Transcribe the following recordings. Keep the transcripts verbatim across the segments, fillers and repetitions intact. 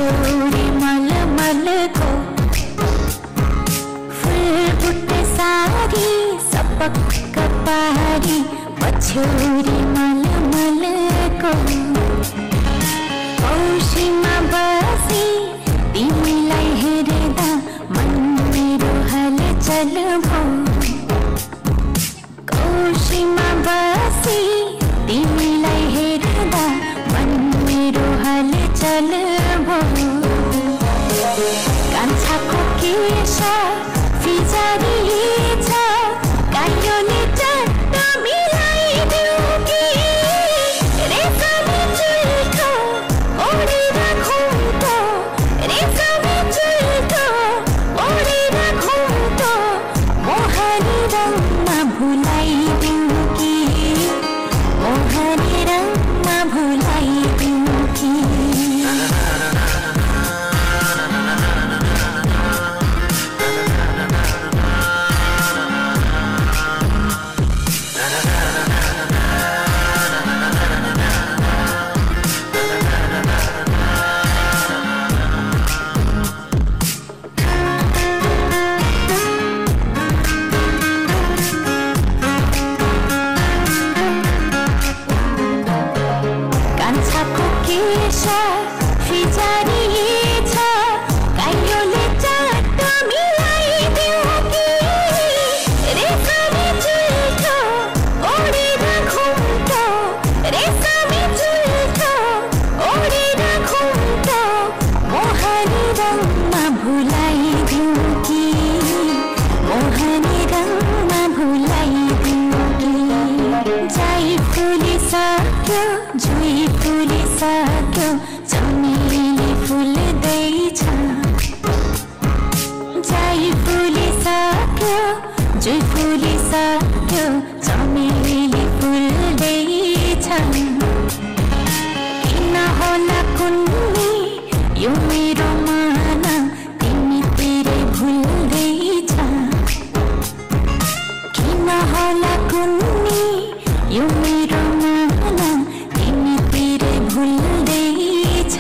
छोरी मलमल को फूल बुट्टे सारी सपक कपारी छोरी मलमल को औसीमा बसी तिमीलाई हेर्दा मन मेरो हलचल भो औसीमा बसी तिमीलाई हेर्दा मन मेरो हलचल भो कान्छाको केश फिजारी छ कायोले चट्ट मिलाइदेऊ कि रेशमी चुल्ठो ओढेर घुम्टो रेशमी चुल्ठो ओढेर घुम्टो मोहनी रङमा भुलाइदेऊ कि मोहनी रङमा भुलाइदेऊ कि फिजारी छ कायोले चट्ट मिलाइदेऊ कि रेशमी चुल्ठो ओढेर घुम्टो रेशमी चुल्ठो ओढेर घुम्टो मोहनी रङमा भुलाइदेऊ कि मोहनी रङमा भुलाइदेऊ कि जाइ फुलिसक्यो जुई फुलिसक्यो चमेली फुल्दैछ जाइ फुलिसक्यो जुई फुलिसक्यो चमेली फुल्दैछ किन होला कुन्नी यो मेरो मन तिमीतिरै भुल्दैछ किन होला कुन्नी यो मेरो मन तिमीतिरै भुल्दैछ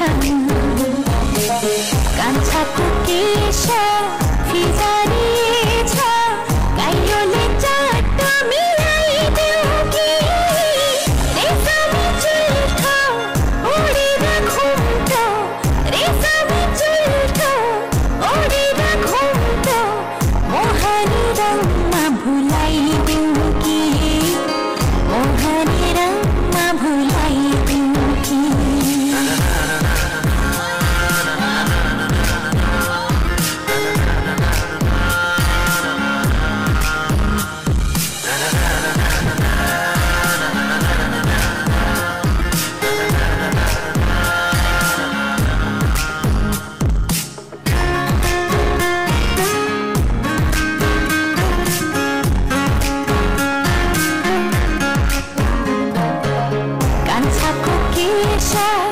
कान्छाको केश फिजारी छ कायोले चट्ट मिलाइदेऊ कि रेशमी चुल्ठो ओढेर घुम्टो रेशमी चुल्ठो ओढेर घुम्टो मोहनी रङमा भुलाइदेऊ कि मोहनी रङमा भुलाइदेऊ कि कान्छाको केश